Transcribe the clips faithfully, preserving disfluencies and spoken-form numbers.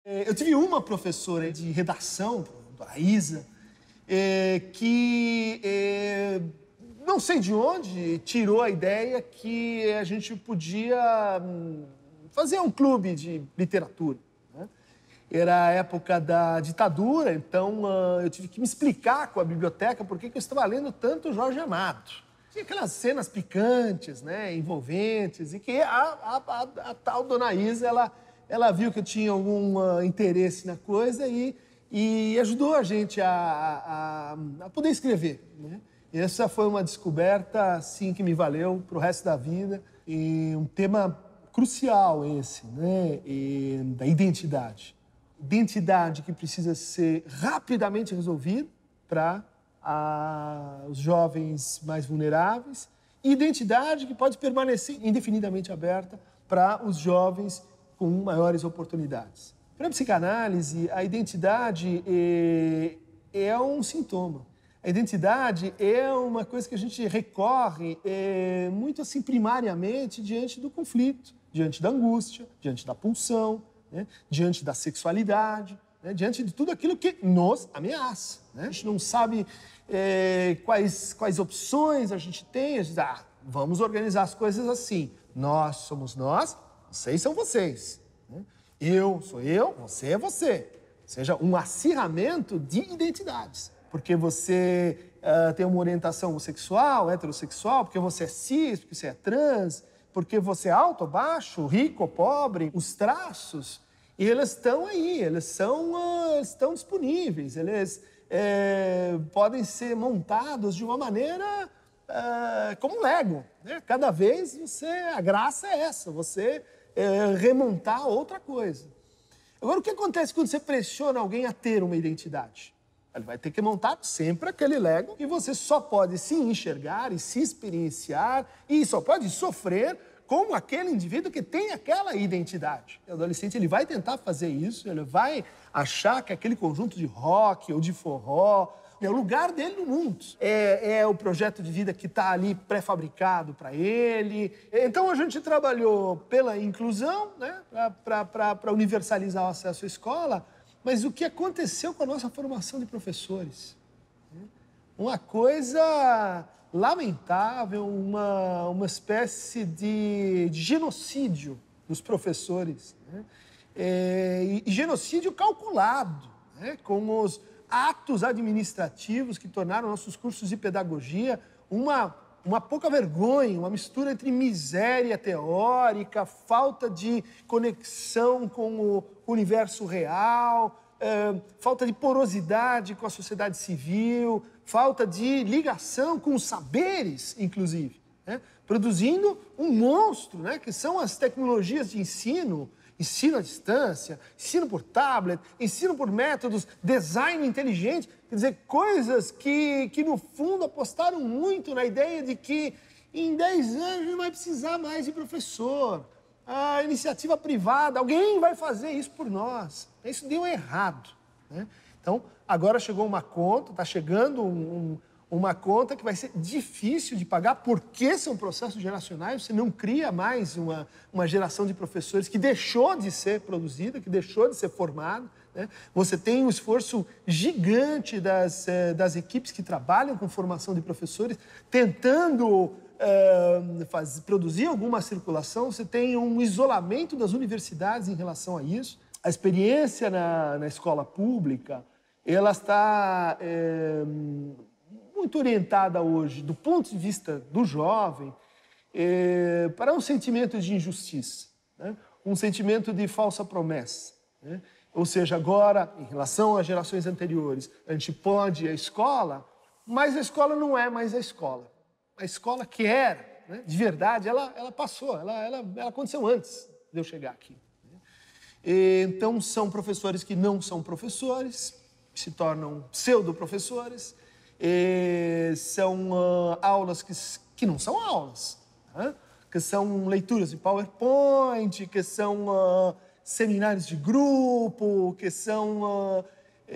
Eu tive uma professora de redação, a Isa, é, que é, não sei de onde tirou a ideia que a gente podia hum, fazer um clube de literatura. Né? Era a época da ditadura, então uh, eu tive que me explicar com a biblioteca por que eu estava lendo tanto Jorge Amado. Tinha aquelas cenas picantes, né, envolventes, e que a, a, a, a tal dona Isa, ela... Ela viu que eu tinha algum uh, interesse na coisa e, e ajudou a gente a, a, a poder escrever. Né? Essa foi uma descoberta, assim, que me valeu para o resto da vida. E um tema crucial esse, né? E, da identidade. Identidade que precisa ser rapidamente resolvida para os jovens mais vulneráveis. E identidade que pode permanecer indefinidamente aberta para os jovens com maiores oportunidades. Para a psicanálise, a identidade é, é um sintoma. A identidade é uma coisa que a gente recorre é, muito assim primariamente diante do conflito, diante da angústia, diante da pulsão, né? Diante da sexualidade, né? Diante de tudo aquilo que nos ameaça. Né? A gente não sabe é, quais, quais opções a gente tem, a gente diz, ah, vamos organizar as coisas assim. Nós somos nós, vocês são vocês. Né? Eu sou eu, você é você. Ou seja, um acirramento de identidades. Porque você uh, tem uma orientação sexual, heterossexual, porque você é cis, porque você é trans, porque você é alto ou baixo, rico ou pobre. Os traços, eles estão aí, eles são, uh, estão disponíveis. Eles é, podem ser montados de uma maneira uh, como um Lego. Né? Cada vez você, a graça é essa, você... É, remontar outra coisa. Agora, o que acontece quando você pressiona alguém a ter uma identidade? Ele vai ter que montar sempre aquele Lego e você só pode se enxergar e se experienciar e só pode sofrer como aquele indivíduo que tem aquela identidade. O adolescente ele vai tentar fazer isso, ele vai achar que aquele conjunto de rock ou de forró é o lugar dele no mundo. É, é o projeto de vida que está ali pré-fabricado para ele. Então, a gente trabalhou pela inclusão, né, para universalizar o acesso à escola, mas o que aconteceu com a nossa formação de professores? Uma coisa lamentável, uma, uma espécie de, de genocídio dos professores. Né? É, e, e genocídio calculado, né, com os atos administrativos que tornaram nossos cursos de pedagogia uma, uma pouca vergonha, uma mistura entre miséria teórica, falta de conexão com o universo real, é, falta de porosidade com a sociedade civil, falta de ligação com os saberes, inclusive, né? Produzindo um monstro, né? Que são as tecnologias de ensino, ensino à distância, ensino por tablet, ensino por métodos, design inteligente, quer dizer, coisas que, que no fundo apostaram muito na ideia de que em dez anos não vai precisar mais de professor. A iniciativa privada, alguém vai fazer isso por nós. Isso deu errado. Né? Então, agora chegou uma conta, está chegando um, um, uma conta que vai ser difícil de pagar, porque são processos geracionais, você não cria mais uma, uma geração de professores que deixou de ser produzida, que deixou de ser formada. Né? Você tem um esforço gigante das, eh, das equipes que trabalham com formação de professores, tentando eh, faz, produzir alguma circulação, você tem um isolamento das universidades em relação a isso. A experiência na, na escola pública, ela está... Eh, muito orientada hoje, do ponto de vista do jovem, é, para um sentimento de injustiça, né? Um sentimento de falsa promessa. Né? Ou seja, agora, em relação às gerações anteriores, a gente pode ir à escola, mas a escola não é mais a escola. A escola que era, né, de verdade, ela, ela passou, ela, ela, ela aconteceu antes de eu chegar aqui. Né? E, então, são professores que não são professores, que se tornam pseudo-professores. E são uh, aulas que, que não são aulas, né? Que são leituras de PowerPoint, que são uh, seminários de grupo, que são uh,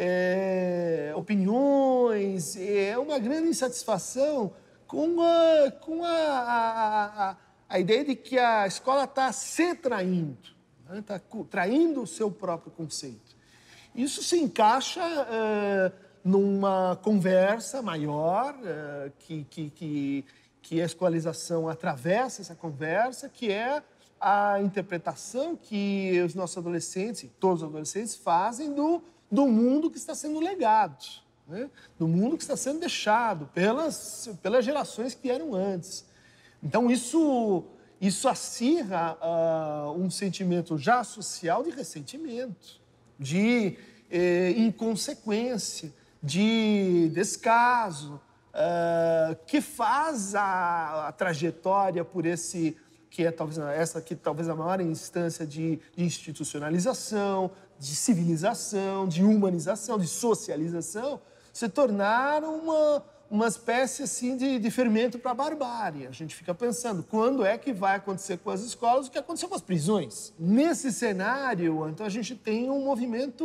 é, opiniões. É uma grande insatisfação com, a, com a, a, a, a ideia de que a escola está se traindo. está traindo o seu próprio conceito. Isso se encaixa uh, numa conversa maior, uh, que, que, que, que a escolarização atravessa essa conversa, que é a interpretação que os nossos adolescentes, todos os adolescentes, fazem do, do mundo que está sendo legado, né? Do mundo que está sendo deixado pelas, pelas gerações que vieram antes. Então, isso, isso acirra uh, um sentimento já social de ressentimento, de eh, inconsequência, de descaso, uh, que faz a, a trajetória por esse... que é talvez essa que talvez a maior instância de, de institucionalização, de civilização, de humanização, de socialização, se tornar uma, uma espécie assim de, de fermento para a barbárie. A gente fica pensando, quando é que vai acontecer com as escolas o que aconteceu com as prisões? Nesse cenário, então, a gente tem um movimento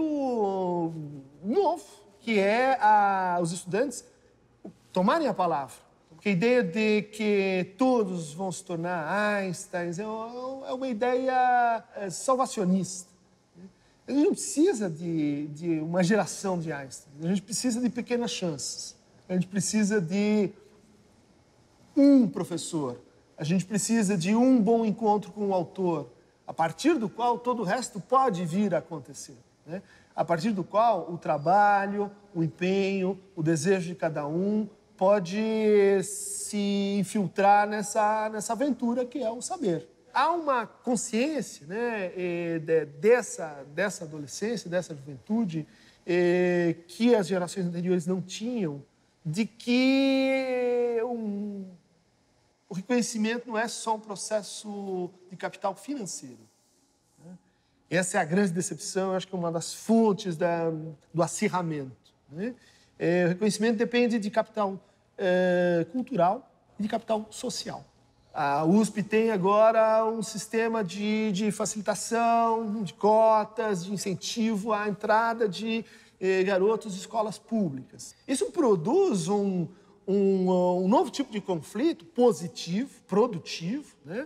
novo, que é a, os estudantes tomarem a palavra. Porque a ideia de que todos vão se tornar Einsteins é uma ideia salvacionista. A gente não precisa de, de uma geração de Einstein, a gente precisa de pequenas chances. A gente precisa de um professor, a gente precisa de um bom encontro com o autor, a partir do qual todo o resto pode vir a acontecer, né? A partir do qual o trabalho, o empenho, o desejo de cada um pode se infiltrar nessa, nessa aventura que é o saber. Há uma consciência, né, dessa, dessa adolescência, dessa juventude, que as gerações anteriores não tinham, de que um, o reconhecimento não é só um processo de capital financeiro. Né? Essa é a grande decepção, acho que é uma das fontes da, do acirramento. Né? É, o reconhecimento depende de capital é, cultural e de capital social. A U S P tem agora um sistema de, de facilitação, de cotas, de incentivo à entrada de eh, garotos de escolas públicas. Isso produz um, um, um novo tipo de conflito positivo, produtivo, né?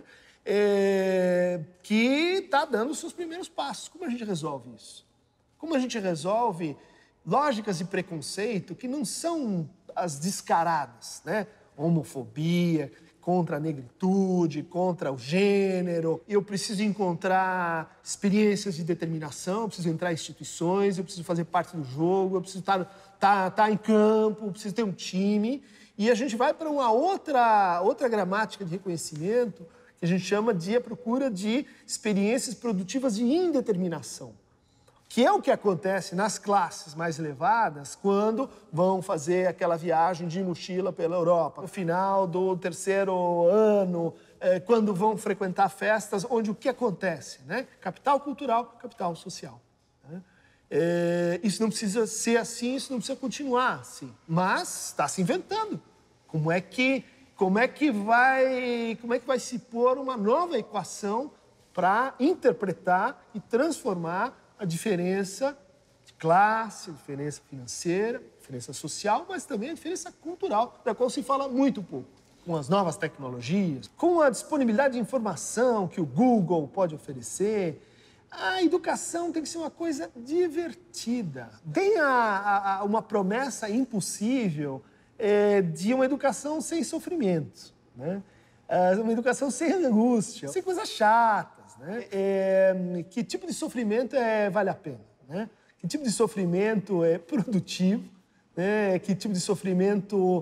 É, que está dando os seus primeiros passos. Como a gente resolve isso? Como a gente resolve lógicas de preconceito que não são as descaradas, né? Homofobia, contra a negritude, contra o gênero. Eu preciso encontrar experiências de determinação, eu preciso entrar em instituições, eu preciso fazer parte do jogo, eu preciso estar, estar, estar em campo, eu preciso ter um time. E a gente vai para uma outra, outra gramática de reconhecimento que a gente chama de a procura de experiências produtivas de indeterminação, que é o que acontece nas classes mais elevadas quando vão fazer aquela viagem de mochila pela Europa. No final do terceiro ano, é, quando vão frequentar festas, onde o que acontece? Né? Capital cultural, capital social. Né? É, isso não precisa ser assim, isso não precisa continuar assim. Mas está se inventando. Como é que, como é que vai, como é que vai se pôr uma nova equação para interpretar e transformar a diferença de classe, a diferença financeira, a diferença social, mas também a diferença cultural, da qual se fala muito pouco. Com as novas tecnologias, com a disponibilidade de informação que o Google pode oferecer, a educação tem que ser uma coisa divertida. Tem a, a, uma promessa impossível é, de uma educação sem sofrimento, né? Uma educação sem angústia, sem coisas chatas. Né? É, que tipo de sofrimento é, vale a pena? Né? Que tipo de sofrimento é produtivo? Né? Que tipo de sofrimento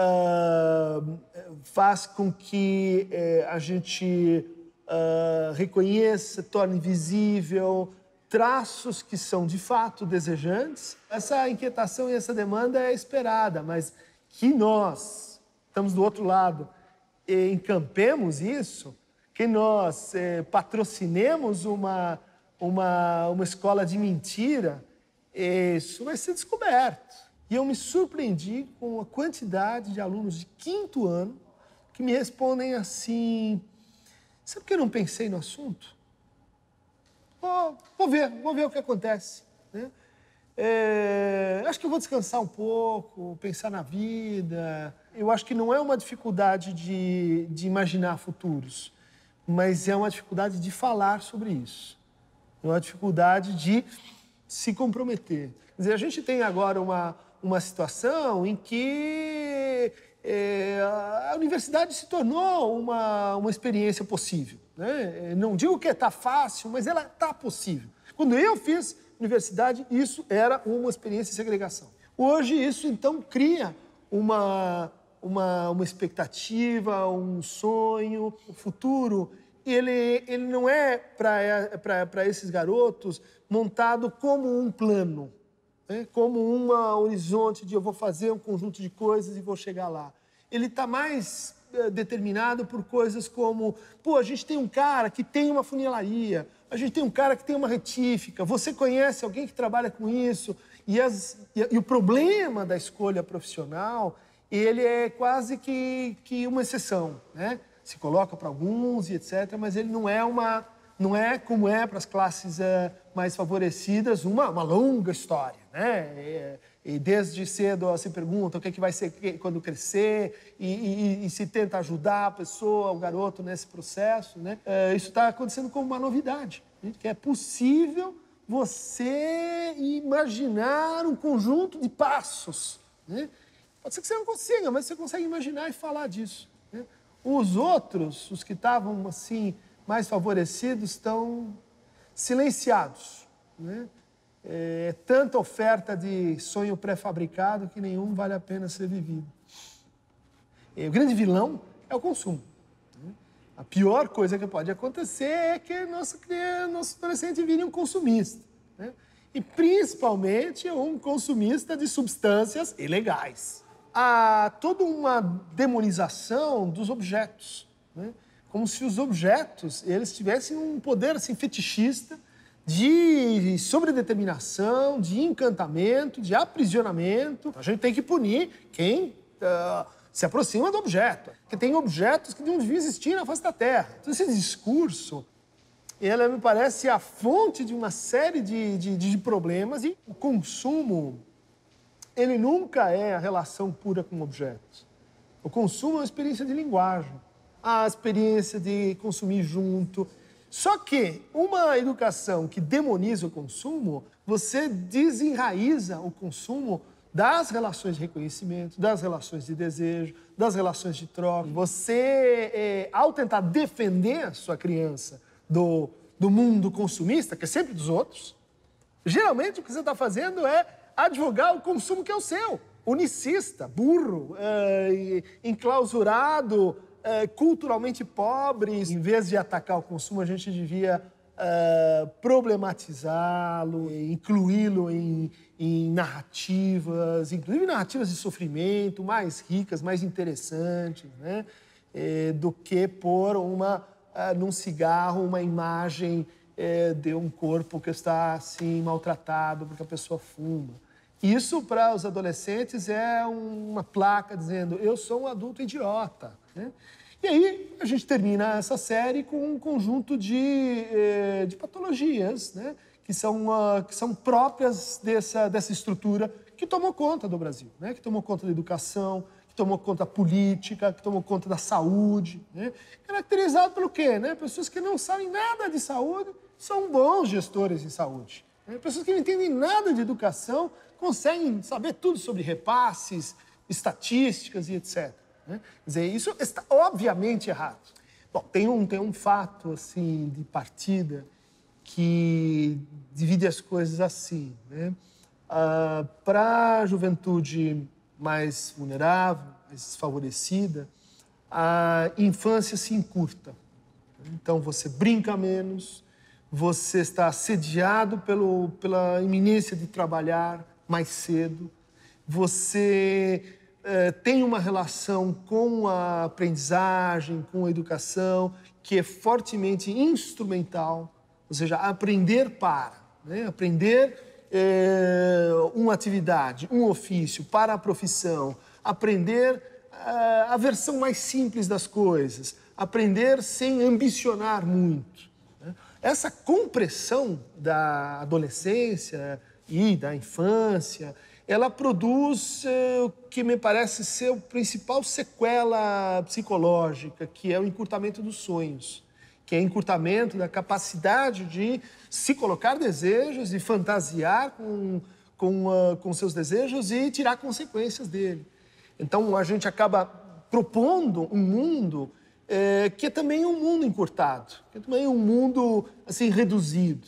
uh, faz com que uh, a gente uh, reconheça, torne visível traços que são de fato desejantes? Essa inquietação e essa demanda é esperada, mas que nós estamos do outro lado e encampemos isso, que nós eh, patrocinemos uma, uma, uma escola de mentira, isso vai ser descoberto. E eu me surpreendi com a quantidade de alunos de quinto ano que me respondem assim, sabe que eu não pensei no assunto? Oh, vou ver, vou ver o que acontece. Né? É, acho que eu vou descansar um pouco, pensar na vida. Eu acho que não é uma dificuldade de, de imaginar futuros, mas é uma dificuldade de falar sobre isso. uma dificuldade de se comprometer. Quer dizer, a gente tem agora uma, uma situação em que é, a universidade se tornou uma, uma experiência possível, né? Não digo que está fácil, mas ela está possível. Quando eu fiz universidade, isso era uma experiência de segregação. Hoje, isso, então, cria uma, uma, uma expectativa, um sonho, o futuro. Ele, ele não é, para esses garotos, montado como um plano, né? Como um horizonte de eu vou fazer um conjunto de coisas e vou chegar lá. Ele está mais é, determinado por coisas como, pô, a gente tem um cara que tem uma funilaria, a gente tem um cara que tem uma retífica, você conhece alguém que trabalha com isso, e, as, e, e o problema da escolha profissional, ele é quase que, que uma exceção, né? Se coloca para alguns e etcétera, mas ele não é uma, não é como é para as classes é, mais favorecidas, uma, uma longa história, né? E, e desde cedo se pergunta o que, é que vai ser quando crescer e, e, e se tenta ajudar a pessoa, o garoto nesse processo, né? É, isso está acontecendo como uma novidade, né? Que é possível você imaginar um conjunto de passos, né? Pode ser que você não consiga, mas você consegue imaginar e falar disso, né? Os outros, os que estavam assim mais favorecidos, estão silenciados, né? É tanta oferta de sonho pré-fabricado que nenhum vale a pena ser vivido. E o grande vilão é o consumo, né? A pior coisa que pode acontecer é que nosso, nosso adolescente vire um consumista, né? E principalmente um consumista de substâncias ilegais. Há toda uma demonização dos objetos, né? Como se os objetos eles tivessem um poder assim, fetichista de sobredeterminação, de encantamento, de aprisionamento. A gente tem que punir quem uh, se aproxima do objeto, porque tem objetos que não deviam existir na face da Terra. Então, esse discurso, ele me parece a fonte de uma série de, de, de problemas, e o consumo, ele nunca é a relação pura com objetos. O consumo é uma experiência de linguagem, a experiência de consumir junto. Só que uma educação que demoniza o consumo, você desenraiza o consumo das relações de reconhecimento, das relações de desejo, das relações de troca. Você, é, ao tentar defender a sua criança do, do mundo consumista, que é sempre dos outros, geralmente o que você está fazendo é advogar o consumo que é o seu. Unicista, burro, é, enclausurado, é, culturalmente pobre. Em vez de atacar o consumo, a gente devia é, problematizá-lo, incluí-lo em, em narrativas, inclusive narrativas de sofrimento, mais ricas, mais interessantes, né? É, do que pôr uma, é, num cigarro uma imagem é, de um corpo que está assim maltratado porque a pessoa fuma. Isso, para os adolescentes, é uma placa dizendo eu sou um adulto idiota, né? E aí a gente termina essa série com um conjunto de, eh, de patologias, né? que, são, uh, que são próprias dessa, dessa estrutura que tomou conta do Brasil, né? Que tomou conta da educação, que tomou conta da política, que tomou conta da saúde, né? Caracterizado pelo quê? Né? Pessoas que não sabem nada de saúde são bons gestores de saúde, né? Pessoas que não entendem nada de educação conseguem saber tudo sobre repasses, estatísticas e etcétera, né? Quer dizer, isso está obviamente errado. Bom, tem um, tem um fato assim, de partida que divide as coisas assim, né? Ah, para a juventude mais vulnerável, mais desfavorecida, a infância se encurta. Então, você brinca menos, você está assediado pelo, pela iminência de trabalhar mais cedo, você eh, tem uma relação com a aprendizagem, com a educação, que é fortemente instrumental, ou seja, aprender para, né? Aprender eh, uma atividade, um ofício para a profissão, aprender eh, a versão mais simples das coisas, aprender sem ambicionar muito, né? Essa compressão da adolescência e da infância, ela produz eh, o que me parece ser a principal sequela psicológica, que é o encurtamento dos sonhos. que é encurtamento da capacidade de se colocar desejos e fantasiar com, com, uh, com seus desejos e tirar consequências dele. Então, a gente acaba propondo um mundo é, que é também um mundo encurtado, que é também um mundo assim, reduzido.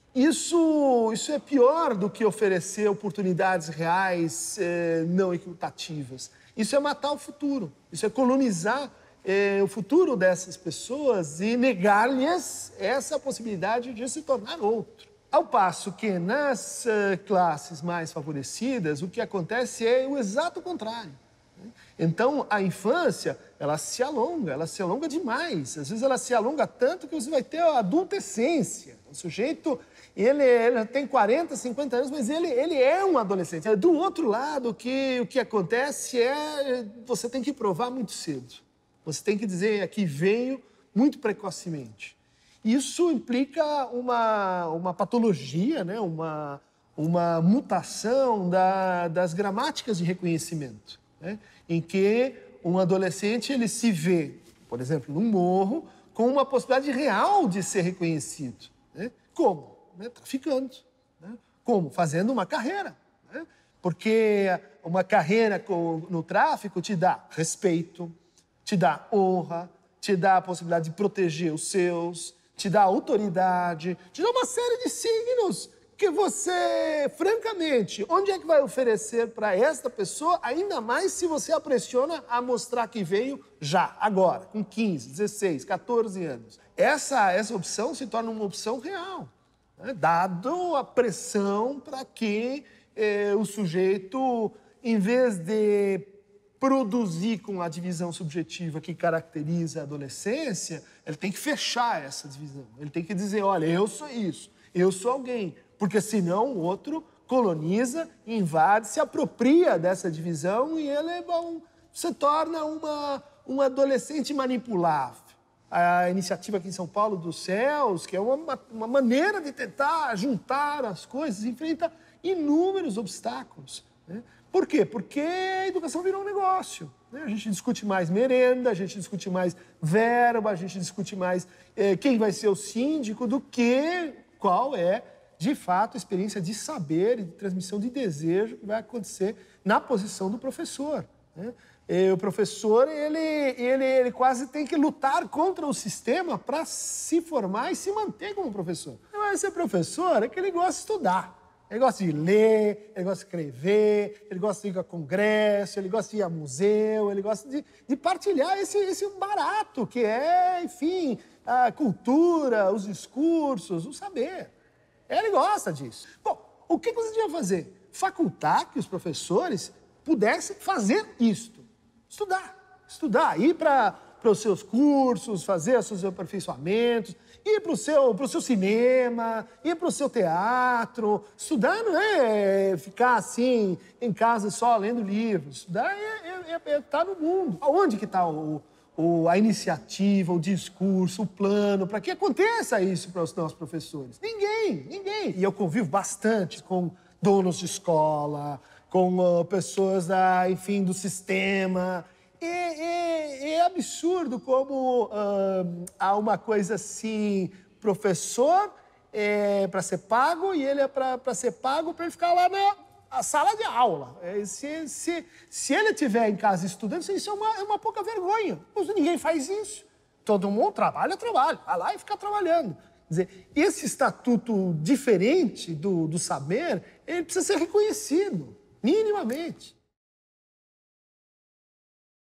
Isso, isso é pior do que oferecer oportunidades reais é, não equitativas. Isso é matar o futuro, isso é colonizar é, o futuro dessas pessoas e negar-lhes essa possibilidade de se tornar outro. Ao passo que nas uh, classes mais favorecidas, o que acontece é o exato contrário. Então, a infância, ela se alonga, ela se alonga demais. Às vezes ela se alonga tanto que você vai ter a adolescência. O sujeito, ele, ele tem quarenta, cinquenta anos, mas ele, ele é um adolescente. Do outro lado, o que, o que acontece é você tem que provar muito cedo. Você tem que dizer que veio muito precocemente. Isso implica uma, uma patologia, né? uma, uma mutação da, das gramáticas de reconhecimento. Né? Em que um adolescente ele se vê, por exemplo, num morro, com uma possibilidade real de ser reconhecido. Né? Como? Né? Traficando. Né? Como? Fazendo uma carreira. Né? Porque uma carreira no tráfico te dá respeito, te dá honra, te dá a possibilidade de proteger os seus, te dá autoridade, te dá uma série de signos que você, francamente, onde é que vai oferecer para esta pessoa, ainda mais se você a pressiona a mostrar que veio já, agora, com quinze, dezesseis, quatorze anos. Essa, essa opção se torna uma opção real, né? Dado a pressão para que eh, o sujeito, em vez de produzir com a divisão subjetiva que caracteriza a adolescência, ele tem que fechar essa divisão. Ele tem que dizer, olha, eu sou isso, eu sou alguém. Porque senão o outro coloniza, invade, se apropria dessa divisão e ele bom, se torna uma, um adolescente manipulável. A iniciativa aqui em São Paulo dos Céus, que é uma, uma maneira de tentar juntar as coisas, enfrenta inúmeros obstáculos. Né? Por quê? Porque a educação virou um negócio. Né? A gente discute mais merenda, a gente discute mais verba, a gente discute mais eh, quem vai ser o síndico do que qual é de fato, a experiência de saber e de transmissão de desejo que vai acontecer na posição do professor. Né? E o professor, ele, ele, ele quase tem que lutar contra o sistema para se formar e se manter como professor. Mas ser professor é que ele gosta de estudar. Ele gosta de ler, ele gosta de escrever, ele gosta de ir a congresso, ele gosta de ir a museu, ele gosta de, de partilhar esse, esse barato que é, enfim, a cultura, os discursos, o saber. Ele gosta disso. Bom, o que você devia fazer? Facultar que os professores pudessem fazer isto. Estudar. Estudar. Ir para os seus cursos, fazer os seus aperfeiçoamentos, ir para o seu, pro seu cinema, ir para o seu teatro. Estudar não é ficar assim, em casa só lendo livros. Estudar é estar é, é tá no mundo. Aonde que está o... a iniciativa, o discurso, o plano, para que aconteça isso para os nossos professores? Ninguém, ninguém. E eu convivo bastante com donos de escola, com uh, pessoas, da, enfim, do sistema. E, e, é absurdo como uh, há uma coisa assim, professor é para ser pago e ele é para ser pago para ele ficar lá na... a sala de aula. Se, se, se ele estiver em casa estudando, isso é uma, é uma pouca vergonha. Mas ninguém faz isso. Todo mundo trabalha, trabalha. Vai lá e fica trabalhando. Quer dizer, esse estatuto diferente do, do saber, ele precisa ser reconhecido, minimamente.